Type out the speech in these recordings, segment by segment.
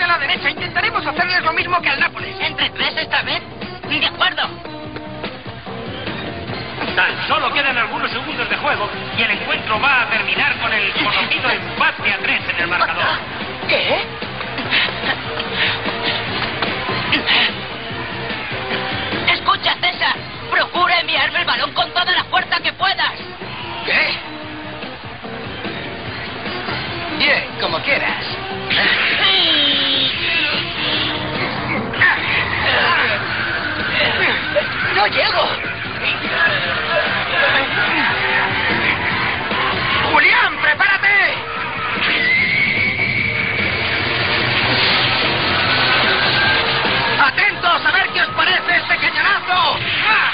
la derecha. Intentaremos hacerles lo mismo que al Nápoles. ¿Entre tres esta vez? De acuerdo. Tan solo quedan algunos segundos de juego y el encuentro va a terminar con el conocido empate a 3 en el marcador. ¿Qué? Escucha, César. Procura enviarme el balón con toda la fuerza que puedas. ¿Qué? Bien, como quieras. ¡No llego! ¡Julián, prepárate! ¡Atentos a ver qué os parece este cañonazo! ¡Ah!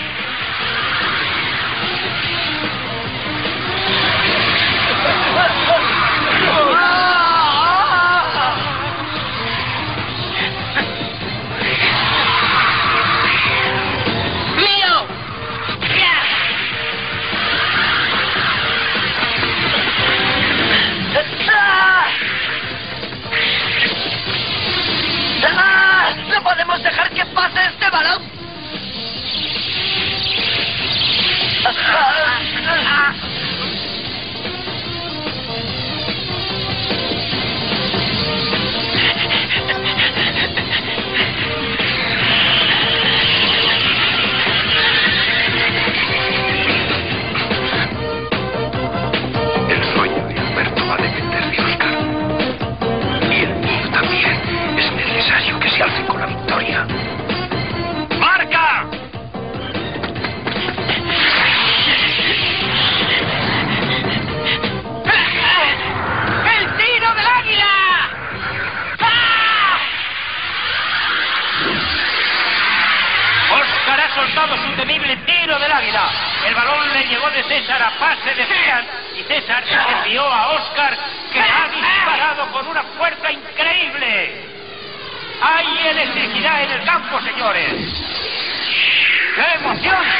¡Mío! ¡No podemos dejar que pase este balón! El sueño de Alberto va a depender de Oscar. Y el mío también. Es necesario que se alce con la victoria. ¡Marca! ¡El tiro del águila! ¡Ah! Oscar ha soltado su temible tiro del águila. El balón le llegó de César a pase de Cian y César envió a Oscar, que ha disparado con una fuerza increíble. ¡Hay electricidad en el campo, señores! ¡Qué emoción!